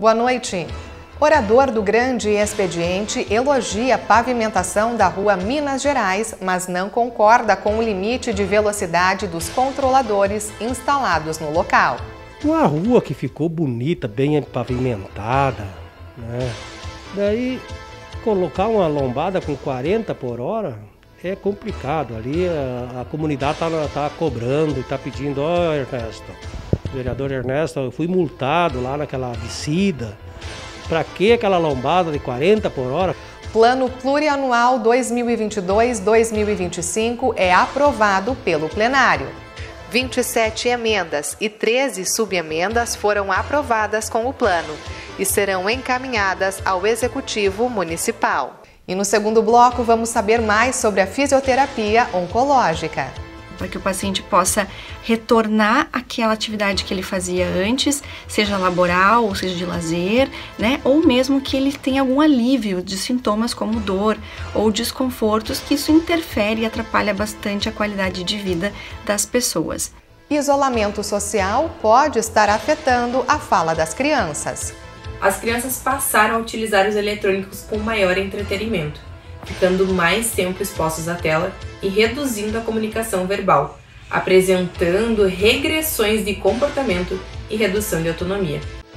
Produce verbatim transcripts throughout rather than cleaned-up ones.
Boa noite. Orador do Grande Expediente elogia a pavimentação da rua Minas Gerais, mas não concorda com o limite de velocidade dos controladores instalados no local. Uma rua que ficou bonita, bem pavimentada, né? Daí colocar uma lombada com quarenta por hora é complicado. Ali a, a comunidade está tá cobrando e está pedindo: ó, oh, Ernesto, vereador Ernesto, eu fui multado lá naquela descida. Para que aquela lombada de quarenta por hora? Plano Plurianual dois mil e vinte e dois a dois mil e vinte e cinco é aprovado pelo plenário. vinte e sete emendas e treze subemendas foram aprovadas com o plano e serão encaminhadas ao Executivo Municipal. E no segundo bloco vamos saber mais sobre a fisioterapia oncológica. Para que o paciente possa retornar àquela atividade que ele fazia antes, seja laboral ou seja de lazer, né? Ou mesmo que ele tenha algum alívio de sintomas como dor ou desconfortos, que isso interfere e atrapalha bastante a qualidade de vida das pessoas. Isolamento social pode estar afetando a fala das crianças. As crianças passaram a utilizar os eletrônicos com maior entretenimento, ficando mais tempo expostos à tela e reduzindo a comunicação verbal, apresentando regressões de comportamento e redução de autonomia.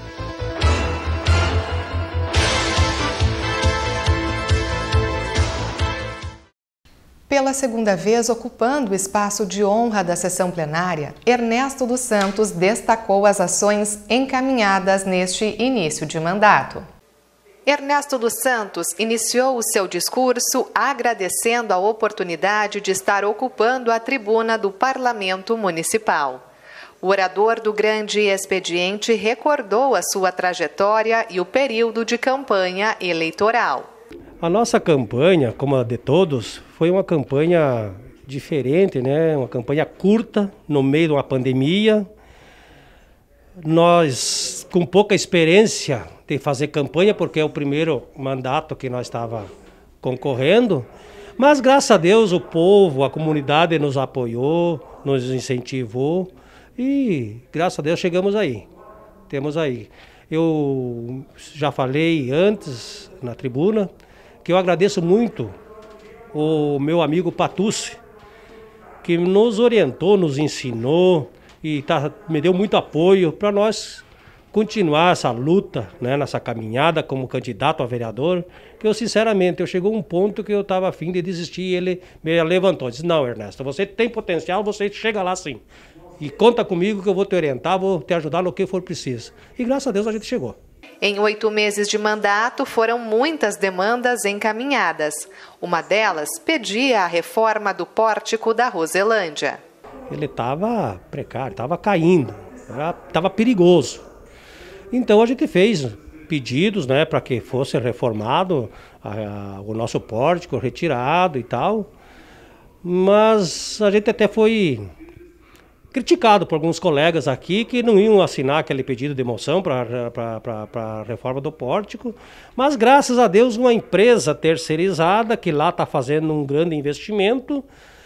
Pela segunda vez ocupando o espaço de honra da sessão plenária, Ernesto dos Santos destacou as ações encaminhadas neste início de mandato. Ernesto dos Santos iniciou o seu discurso agradecendo a oportunidade de estar ocupando a tribuna do Parlamento Municipal. O orador do Grande Expediente recordou a sua trajetória e o período de campanha eleitoral. A nossa campanha, como a de todos, foi uma campanha diferente, né? Uma campanha curta, no meio de uma pandemia. Nós, com pouca experiência de fazer campanha, porque é o primeiro mandato que nós estávamos concorrendo, mas graças a Deus o povo, a comunidade nos apoiou, nos incentivou e graças a Deus chegamos aí, temos aí. Eu já falei antes na tribuna que eu agradeço muito o meu amigo Patucci, que nos orientou, nos ensinou e tá, me deu muito apoio para nós continuar essa luta, né, nessa caminhada como candidato a vereador, que eu sinceramente, eu chegou um ponto que eu estava a fim de desistir e ele me levantou, disse: não, Ernesto, você tem potencial, você chega lá sim. E conta comigo que eu vou te orientar, vou te ajudar no que for preciso. E graças a Deus a gente chegou. Em oito meses de mandato, foram muitas demandas encaminhadas. Uma delas pedia a reforma do pórtico da Roselândia. Ele estava precário, estava caindo, estava perigoso. Então a gente fez pedidos, né, para que fosse reformado a, a, o nosso pórtico, retirado e tal. Mas a gente até foi criticado por alguns colegas aqui que não iam assinar aquele pedido de moção para a reforma do pórtico. Mas graças a Deus uma empresa terceirizada que lá está fazendo um grande investimento,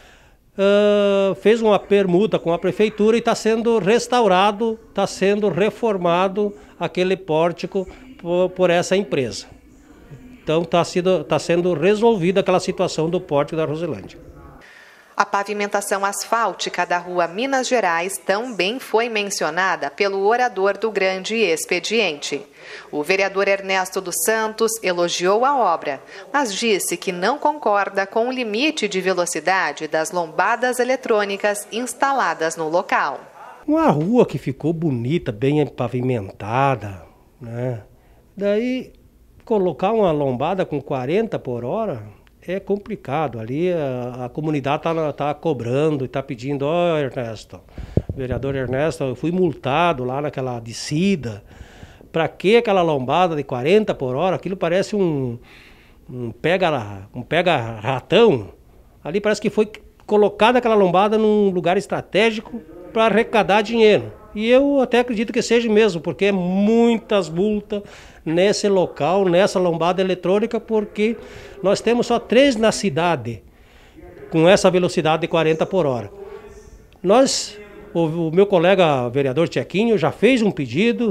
Uh, fez uma permuta com a prefeitura e está sendo restaurado, está sendo reformado aquele pórtico por, por essa empresa. Então está tá sendo resolvida aquela situação do pórtico da Roselândia. A pavimentação asfáltica da rua Minas Gerais também foi mencionada pelo orador do Grande Expediente. O vereador Ernesto dos Santos elogiou a obra, mas disse que não concorda com o limite de velocidade das lombadas eletrônicas instaladas no local. Uma rua que ficou bonita, bem pavimentada, né? Daí colocar uma lombada com quarenta por hora é complicado. Ali a, a comunidade está tá cobrando e está pedindo: ó, oh, Ernesto, vereador Ernesto, eu fui multado lá naquela descida. Para que aquela lombada de quarenta por hora? Aquilo parece um, um pega, um pega ratão. Ali parece que foi colocada aquela lombada num lugar estratégico para arrecadar dinheiro. E eu até acredito que seja mesmo, porque é muitas multas nesse local, nessa lombada eletrônica, porque nós temos só três na cidade com essa velocidade de quarenta por hora. Nós, o, o meu colega vereador Tchequinho já fez um pedido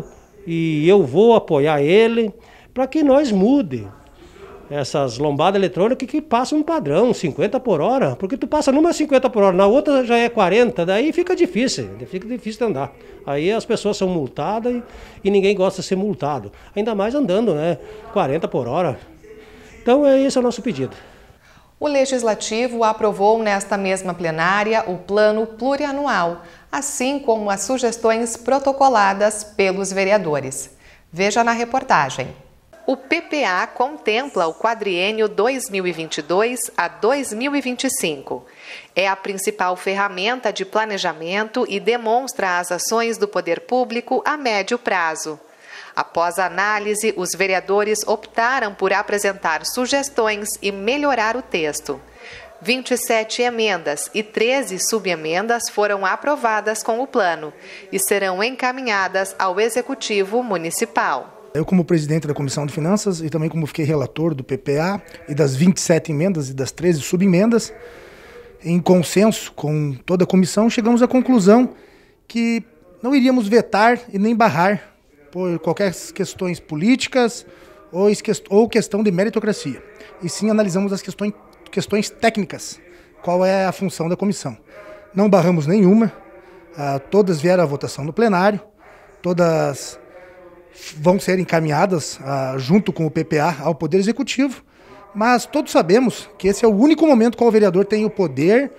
e eu vou apoiar ele para que nós mude essas lombadas eletrônicas que passam um padrão, cinquenta por hora, porque tu passa numa cinquenta por hora, na outra já é quarenta, daí fica difícil, fica difícil de andar. Aí as pessoas são multadas e, e ninguém gosta de ser multado, ainda mais andando, né, quarenta por hora. Então é esse o nosso pedido. O Legislativo aprovou nesta mesma plenária o Plano Plurianual, assim como as sugestões protocoladas pelos vereadores. Veja na reportagem. O P P A contempla o quadriênio dois mil e vinte e dois a dois mil e vinte e cinco. É a principal ferramenta de planejamento e demonstra as ações do poder público a médio prazo. Após a análise, os vereadores optaram por apresentar sugestões e melhorar o texto. vinte e sete emendas e treze subemendas foram aprovadas com o plano e serão encaminhadas ao Executivo Municipal. Eu, como presidente da Comissão de Finanças e também como fiquei relator do P P A e das vinte e sete emendas e das treze subemendas, em consenso com toda a comissão, chegamos à conclusão que não iríamos vetar e nem barrar por qualquer questões políticas ou, ou questão de meritocracia. E sim analisamos as questões, questões técnicas, qual é a função da comissão. Não barramos nenhuma, ah, todas vieram à votação no plenário, todas vão ser encaminhadas ah, junto com o P P A ao Poder Executivo, mas todos sabemos que esse é o único momento qual o vereador tem o poder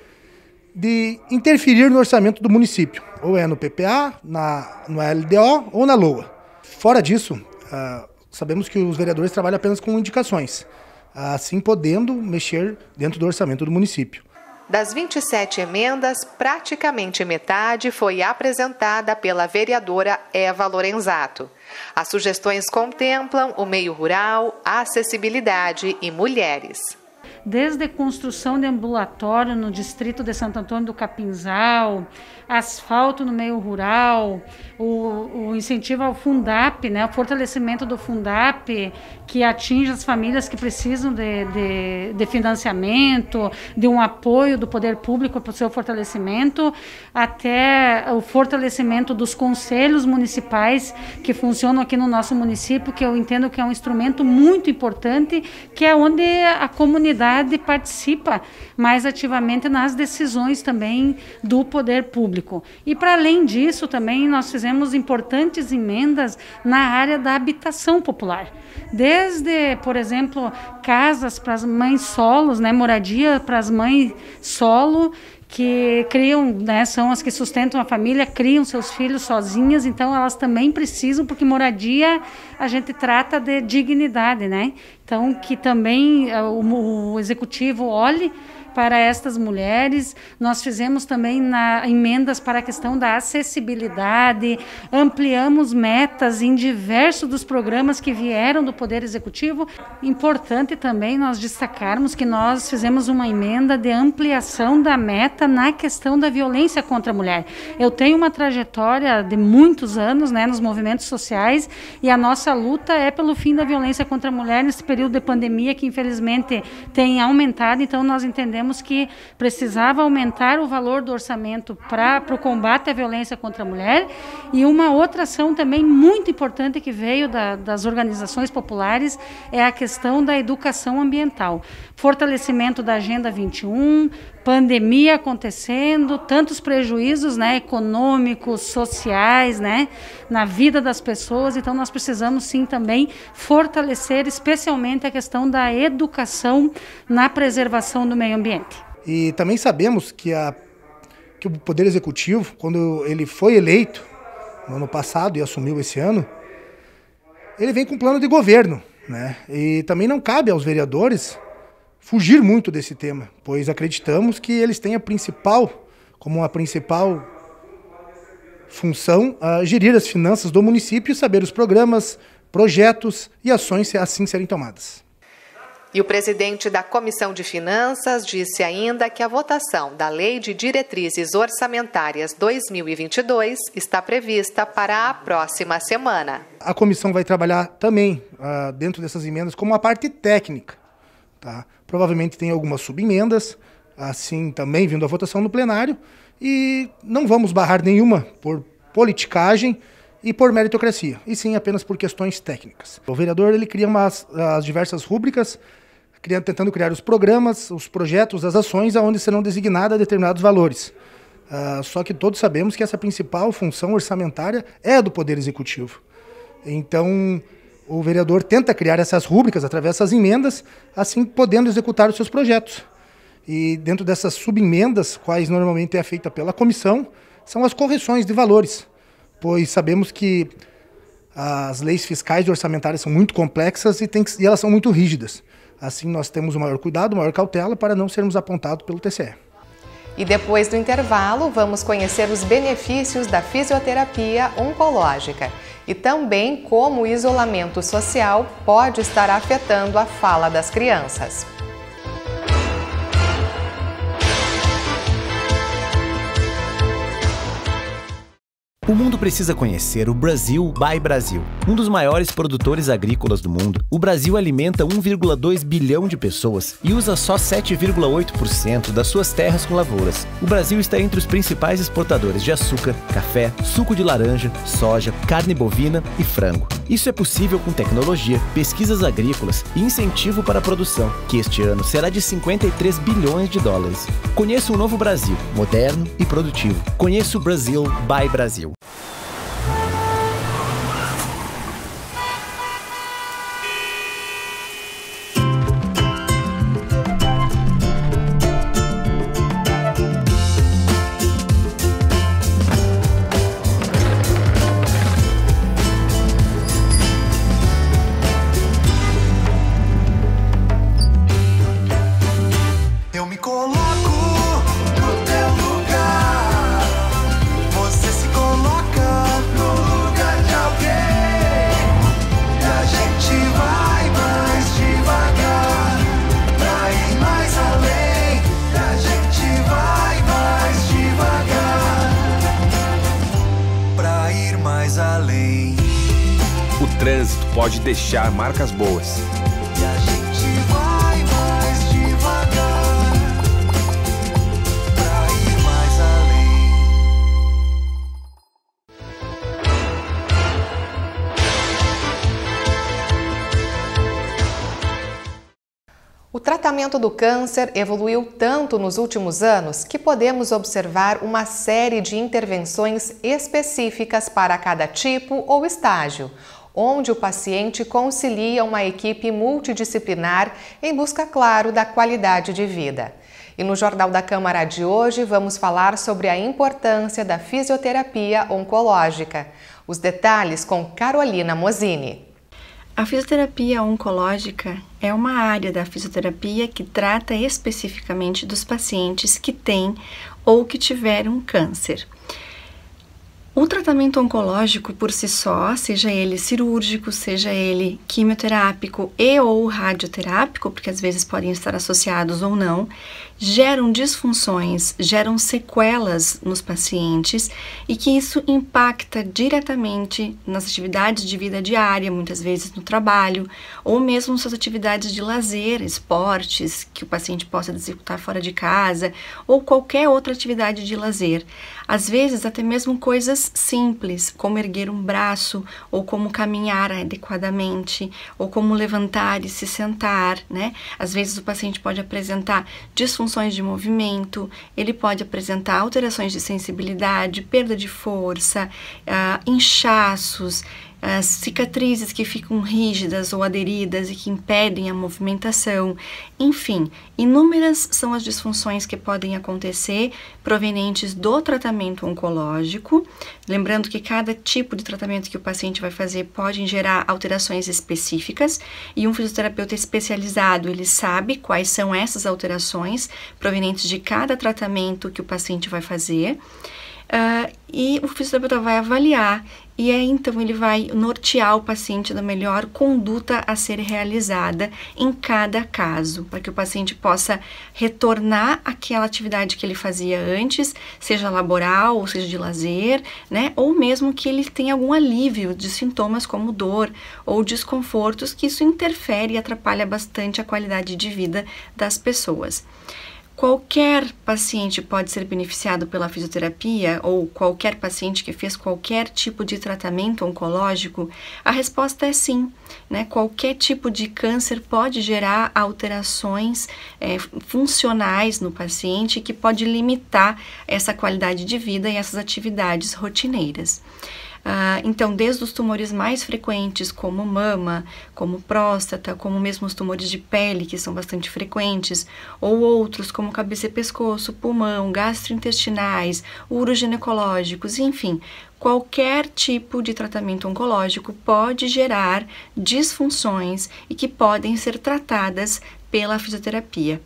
de interferir no orçamento do município, ou é no P P A, na, no L D O ou na LOA. Fora disso, ah, sabemos que os vereadores trabalham apenas com indicações, assim podendo mexer dentro do orçamento do município. Das vinte e sete emendas, praticamente metade foi apresentada pela vereadora Eva Lorenzato. As sugestões contemplam o meio rural, a acessibilidade e mulheres. Desde a construção de ambulatório no distrito de Santo Antônio do Capinzal, asfalto no meio rural, o, o incentivo ao Fundap, né, o fortalecimento do Fundap, que atinge as famílias que precisam de, de, de financiamento, de um apoio do poder público para o seu fortalecimento, até o fortalecimento dos conselhos municipais que funcionam aqui no nosso município, que eu entendo que é um instrumento muito importante, que é onde a comunidade participa mais ativamente nas decisões também do poder público. E para além disso também nós fizemos importantes emendas na área da habitação popular. Desde, por exemplo, casas para as mães solos, né, moradia para as mães solo, que criam, né, são as que sustentam a família, criam seus filhos sozinhas, então elas também precisam, porque moradia a gente trata de dignidade, né? Então que também o, o executivo olhe para estas mulheres. Nós fizemos também na, emendas para a questão da acessibilidade, ampliamos metas em diversos dos programas que vieram do Poder Executivo. Importante também nós destacarmos que nós fizemos uma emenda de ampliação da meta na questão da violência contra a mulher. Eu tenho uma trajetória de muitos anos, né, nos movimentos sociais, e a nossa luta é pelo fim da violência contra a mulher nesse período de pandemia que infelizmente tem aumentado. Então nós entendemos que precisava aumentar o valor do orçamento para o combate à violência contra a mulher. E uma outra ação também muito importante que veio da, das organizações populares é a questão da educação ambiental. Fortalecimento da Agenda vinte e um, pandemia acontecendo, tantos prejuízos, né, econômicos, sociais, né, na vida das pessoas. Então nós precisamos sim também fortalecer especialmente a questão da educação na preservação do meio ambiente. E também sabemos que, a, que o Poder Executivo, quando ele foi eleito no ano passado e assumiu esse ano, ele vem com um plano de governo, né? E também não cabe aos vereadores fugir muito desse tema, pois acreditamos que eles têm a principal, como a principal função, a gerir as finanças do município e saber os programas, projetos e ações assim serem tomadas. E o presidente da Comissão de Finanças disse ainda que a votação da Lei de Diretrizes Orçamentárias dois mil e vinte e dois está prevista para a próxima semana. A comissão vai trabalhar também uh, dentro dessas emendas como a parte técnica. Tá? Provavelmente tem algumas subemendas, assim também vindo à votação no plenário, e não vamos barrar nenhuma por politicagem e por meritocracia, e sim apenas por questões técnicas. O vereador ele cria umas, as diversas rúbricas, criando, tentando criar os programas, os projetos, as ações, onde serão designados determinados valores. Uh, só que todos sabemos que essa principal função orçamentária é do Poder Executivo. Então, o vereador tenta criar essas rúbricas através dessas emendas, assim podendo executar os seus projetos. E dentro dessas subemendas, quais normalmente é feita pela comissão, são as correções de valores, pois sabemos que as leis fiscais e orçamentárias são muito complexas e, tem que, e elas são muito rígidas. Assim, nós temos o maior cuidado, a maior cautela para não sermos apontados pelo T C E. E depois do intervalo, vamos conhecer os benefícios da fisioterapia oncológica e também como o isolamento social pode estar afetando a fala das crianças. O mundo precisa conhecer o Brasil by Brasil. Um dos maiores produtores agrícolas do mundo, o Brasil alimenta um vírgula dois bilhão de pessoas e usa só sete vírgula oito por cento das suas terras com lavouras. O Brasil está entre os principais exportadores de açúcar, café, suco de laranja, soja, carne bovina e frango. Isso é possível com tecnologia, pesquisas agrícolas e incentivo para a produção, que este ano será de cinquenta e três bilhões de dólares. Conheça um novo Brasil, moderno e produtivo. Conheça o Brasil by Brasil. O trânsito pode deixar marcas boas. E a gente vai mais devagar pra ir mais além. O tratamento do câncer evoluiu tanto nos últimos anos que podemos observar uma série de intervenções específicas para cada tipo ou estágio, onde o paciente concilia uma equipe multidisciplinar em busca, claro, da qualidade de vida. E no Jornal da Câmara de hoje vamos falar sobre a importância da fisioterapia oncológica. Os detalhes com Carolina Mosini. A fisioterapia oncológica é uma área da fisioterapia que trata especificamente dos pacientes que têm ou que tiveram câncer. O tratamento oncológico por si só, seja ele cirúrgico, seja ele quimioterápico e ou radioterápico, porque às vezes podem estar associados ou não, geram disfunções, geram sequelas nos pacientes e que isso impacta diretamente nas atividades de vida diária, muitas vezes no trabalho, ou mesmo suas atividades de lazer, esportes que o paciente possa executar fora de casa, ou qualquer outra atividade de lazer. Às vezes até mesmo coisas simples, como erguer um braço, ou como caminhar adequadamente, ou como levantar e se sentar, né? Às vezes o paciente pode apresentar disfunções de movimento, ele pode apresentar alterações de sensibilidade, perda de força, uh, inchaços, as cicatrizes que ficam rígidas ou aderidas e que impedem a movimentação. Enfim, inúmeras são as disfunções que podem acontecer provenientes do tratamento oncológico. Lembrando que cada tipo de tratamento que o paciente vai fazer pode gerar alterações específicas e um fisioterapeuta especializado, ele sabe quais são essas alterações provenientes de cada tratamento que o paciente vai fazer. Uh, e o fisioterapeuta vai avaliar e aí então ele vai nortear o paciente da melhor conduta a ser realizada em cada caso, para que o paciente possa retornar àquela atividade que ele fazia antes, seja laboral ou seja de lazer, né? Ou mesmo que ele tenha algum alívio de sintomas como dor ou desconfortos, que isso interfere e atrapalha bastante a qualidade de vida das pessoas. Qualquer paciente pode ser beneficiado pela fisioterapia ou qualquer paciente que fez qualquer tipo de tratamento oncológico? A resposta é sim, né? Qualquer tipo de câncer pode gerar alterações é, funcionais no paciente que pode limitar essa qualidade de vida e essas atividades rotineiras. Ah, então, desde os tumores mais frequentes, como mama, como próstata, como mesmo os tumores de pele, que são bastante frequentes, ou outros, como cabeça e pescoço, pulmão, gastrointestinais, uroginecológicos, enfim, qualquer tipo de tratamento oncológico pode gerar disfunções e que podem ser tratadas pela fisioterapia.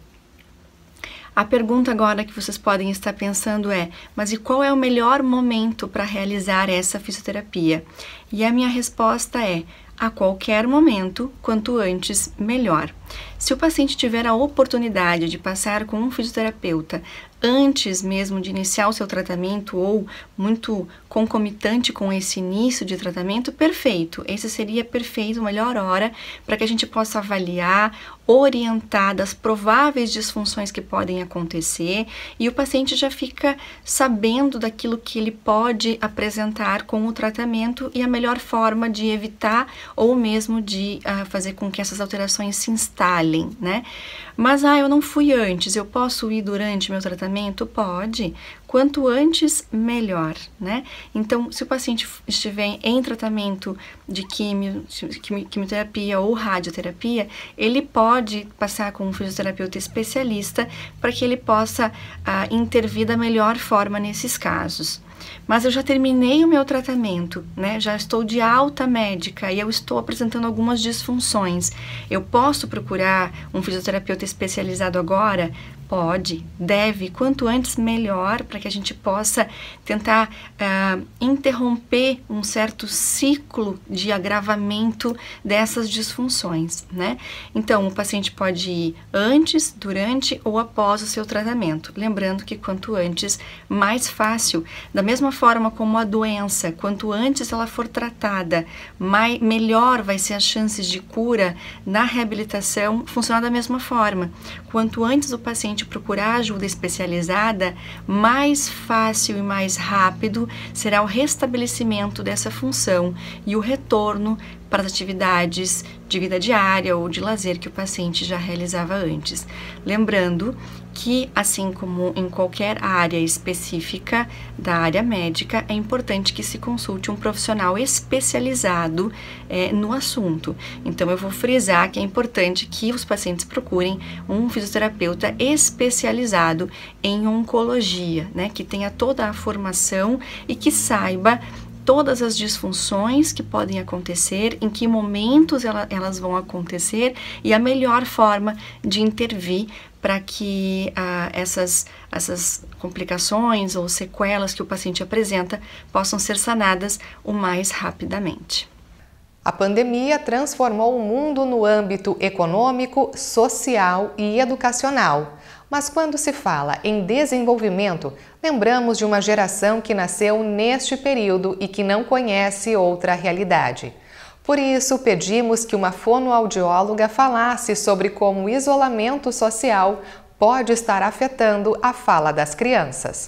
A pergunta agora que vocês podem estar pensando é, mas e qual é o melhor momento para realizar essa fisioterapia? E a minha resposta é, a qualquer momento, quanto antes, melhor. Se o paciente tiver a oportunidade de passar com um fisioterapeuta antes mesmo de iniciar o seu tratamento ou muito concomitante com esse início de tratamento, perfeito. Esse seria perfeito, a melhor hora para que a gente possa avaliar, orientar das prováveis disfunções que podem acontecer e o paciente já fica sabendo daquilo que ele pode apresentar com o tratamento e a melhor forma de evitar ou mesmo de uh, fazer com que essas alterações se instalem, né? Mas, ah, eu não fui antes, eu posso ir durante meu tratamento? Pode. Quanto antes, melhor, né? Então, se o paciente estiver em tratamento de quimio, quimioterapia ou radioterapia, ele pode passar com um fisioterapeuta especialista para que ele possa ah, intervir da melhor forma nesses casos. Mas eu já terminei o meu tratamento, né? Já estou de alta médica e eu estou apresentando algumas disfunções. Eu posso procurar um fisioterapeuta especializado agora? Pode, deve, quanto antes melhor, para que a gente possa tentar uh, interromper um certo ciclo de agravamento dessas disfunções, né? Então, o paciente pode ir antes, durante ou após o seu tratamento. Lembrando que quanto antes, mais fácil. Da mesma forma como a doença, quanto antes ela for tratada, mais, melhor vai ser as chances de cura na reabilitação, funcionar da mesma forma. Quanto antes o paciente procurar ajuda especializada, mais fácil e mais rápido será o restabelecimento dessa função e o retorno para as atividades de vida diária ou de lazer que o paciente já realizava antes. Lembrando que, assim como em qualquer área específica da área médica, é importante que se consulte um profissional especializado é, no assunto. Então, eu vou frisar que é importante que os pacientes procurem um fisioterapeuta especializado em oncologia, né, que tenha toda a formação e que saiba todas as disfunções que podem acontecer, em que momentos ela, elas vão acontecer e a melhor forma de intervir para que ah, essas, essas complicações ou sequelas que o paciente apresenta possam ser sanadas o mais rapidamente. A pandemia transformou o mundo no âmbito econômico, social e educacional. Mas quando se fala em desenvolvimento, lembramos de uma geração que nasceu neste período e que não conhece outra realidade. Por isso, pedimos que uma fonoaudióloga falasse sobre como o isolamento social pode estar afetando a fala das crianças.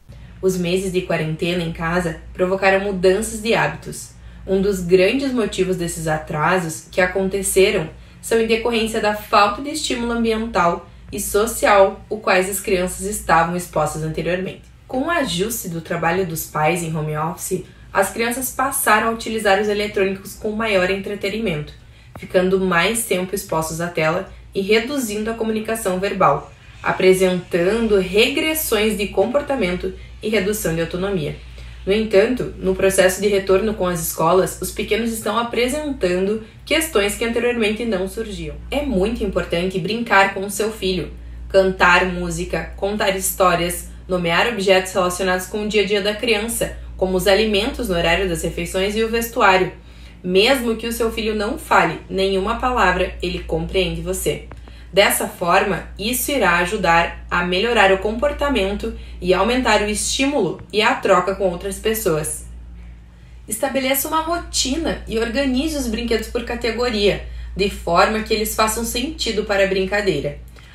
Os meses de quarentena em casa provocaram mudanças de hábitos. Um dos grandes motivos desses atrasos que aconteceram são em decorrência da falta de estímulo ambiental e social, o quais as crianças estavam expostas anteriormente. Com o ajuste do trabalho dos pais em home office, as crianças passaram a utilizar os eletrônicos com maior entretenimento, ficando mais tempo expostos à tela e reduzindo a comunicação verbal, apresentando regressões de comportamento e redução de autonomia. No entanto, no processo de retorno com as escolas, os pequenos estão apresentando questões que anteriormente não surgiam. É muito importante brincar com o seu filho, cantar música, contar histórias, nomear objetos relacionados com o dia a dia da criança, como os alimentos no horário das refeições e o vestuário. Mesmo que o seu filho não fale nenhuma palavra, ele compreende você. Dessa forma, isso irá ajudar a melhorar o comportamento e aumentar o estímulo e a troca com outras pessoas. Estabeleça uma rotina e organize os brinquedos por categoria, de forma que eles façam sentido para a brincadeira.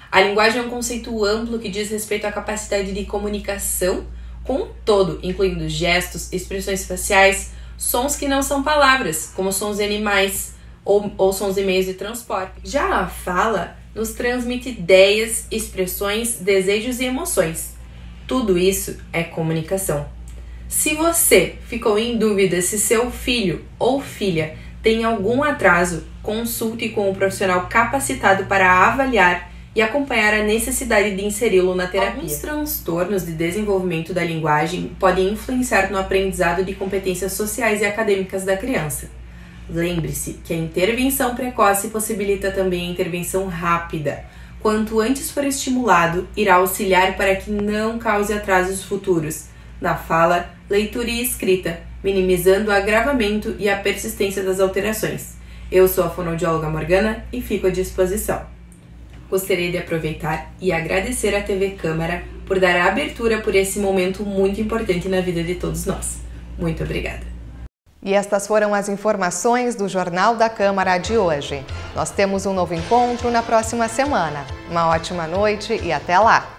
A linguagem é um conceito amplo que diz respeito à capacidade de comunicação com um todo, incluindo gestos, expressões faciais, sons que não são palavras, como sons de animais ou, ou sons de meios de transporte. Já a fala nos transmite ideias, expressões, desejos e emoções. Tudo isso é comunicação. Se você ficou em dúvida se seu filho ou filha tem algum atraso, consulte com um profissional capacitado para avaliar e acompanhar a necessidade de inseri-lo na terapia. Alguns transtornos de desenvolvimento da linguagem podem influenciar no aprendizado de competências sociais e acadêmicas da criança. Lembre-se que a intervenção precoce possibilita também a intervenção rápida. Quanto antes for estimulado, irá auxiliar para que não cause atrasos futuros na fala, leitura e escrita, minimizando o agravamento e a persistência das alterações. Eu sou a fonoaudióloga Morgana e fico à disposição. Gostaria de aproveitar e agradecer à T V Câmara por dar a abertura por esse momento muito importante na vida de todos nós. Muito obrigada. E estas foram as informações do Jornal da Câmara de hoje. Nós temos um novo encontro na próxima semana. Uma ótima noite e até lá!